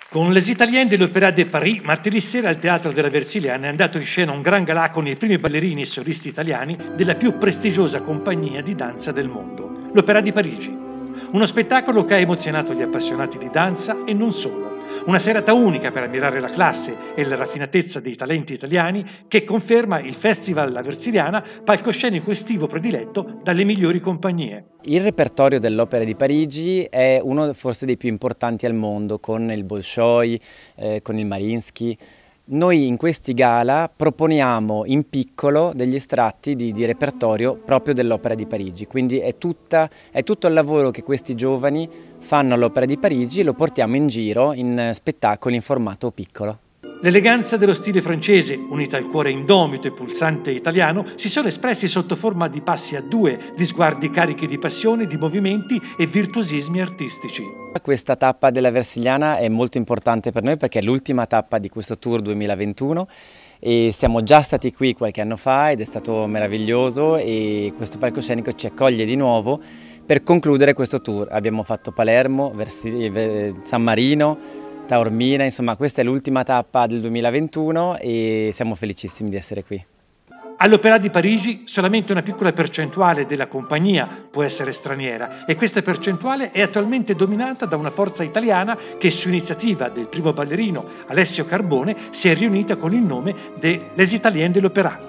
Con Les Italiens de l'Opéra de Paris, martedì sera al Teatro della Versiliana è andato in scena un gran galà con i primi ballerini e solisti italiani della più prestigiosa compagnia di danza del mondo, l'Opéra di Parigi. Uno spettacolo che ha emozionato gli appassionati di danza e non solo. Una serata unica per ammirare la classe e la raffinatezza dei talenti italiani che conferma il Festival La Versiliana, palcoscenico estivo prediletto dalle migliori compagnie. Il repertorio dell'Opera di Parigi è uno forse dei più importanti al mondo, con il Bolshoi, con il Mariinsky. Noi in questi gala proponiamo in piccolo degli estratti di repertorio proprio dell'Opera di Parigi, quindi è tutto il lavoro che questi giovani fanno all'Opera di Parigi e lo portiamo in giro in spettacoli in formato piccolo. L'eleganza dello stile francese, unita al cuore indomito e pulsante italiano, si sono espressi sotto forma di passi a due, di sguardi carichi di passione, di movimenti e virtuosismi artistici. Questa tappa della Versiliana è molto importante per noi perché è l'ultima tappa di questo tour 2021 e siamo già stati qui qualche anno fa ed è stato meraviglioso e questo palcoscenico ci accoglie di nuovo per concludere questo tour. Abbiamo fatto Palermo, San Marino, Taormina, insomma questa è l'ultima tappa del 2021 e siamo felicissimi di essere qui. All'Opéra di Parigi solamente una piccola percentuale della compagnia può essere straniera e questa percentuale è attualmente dominata da una forza italiana che su iniziativa del primo ballerino Alessio Carbone si è riunita con il nome de Les Italiens de l'Opéra.